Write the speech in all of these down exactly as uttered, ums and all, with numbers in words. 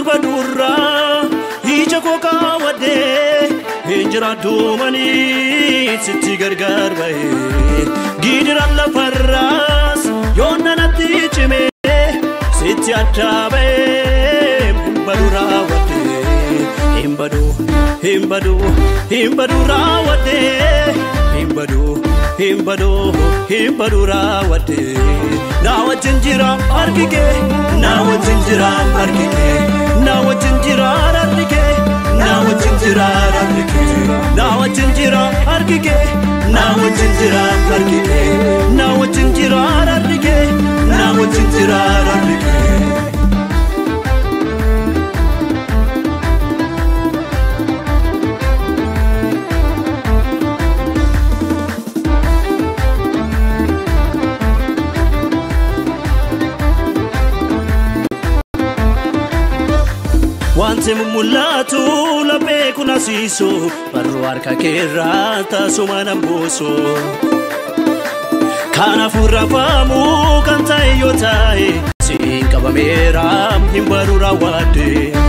badurra ija koka wade hinjira dumani sitti gargar bae gidira la farras yonna natti chime sitti atabe badura wade himbadu himbadu himbadu rawade himbadu himbadu himbadu rawade nawa jinjira argike nawa jinjira argike nawa jinjira argike nawa jinjira argike nawa jinjira argike nawa jinjira argike nawa jinjira argike nawa jinjira argike Wante mulatu la bekuna siso barro arka kerata sumana boso kana furra famu kanta yotai sinka bamera himbarura wade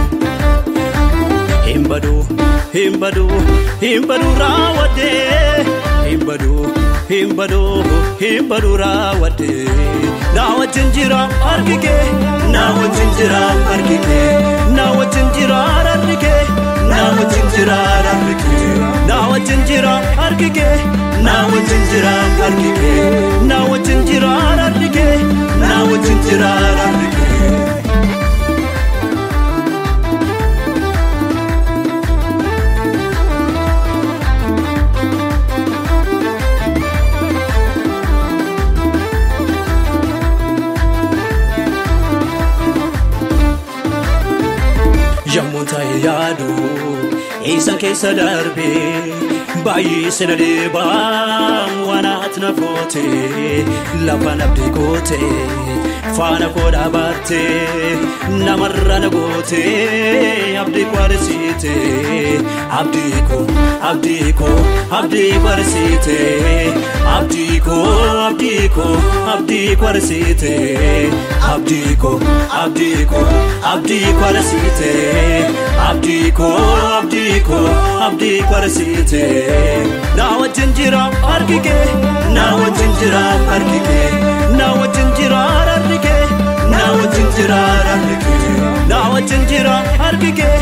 himbadu himbadu himbadu rawade himbadu himbadu himbadu rawade nawa jinjira argike nawa jinjira argike nawa jinjira argike nawa jinjira argike nawa jinjira argike nawa jinjira argike nawa jinjira argike nawa jinjira argike Jamunta yadu isa kesa darbe bayi senade ba wana atnafote lafana bdikote fana koda barte namarra nagote abdi kwarsite abdiko abdiko abdi kwarsite abdiko abdiko abdi kwarsite abdiko abdiko abdi kwarsite abdiko abdiko abdi kwarsite nawa jinjira argike nawa jinjira argike nawa jinjira argike nawa jinjira argike nawa jinjira argike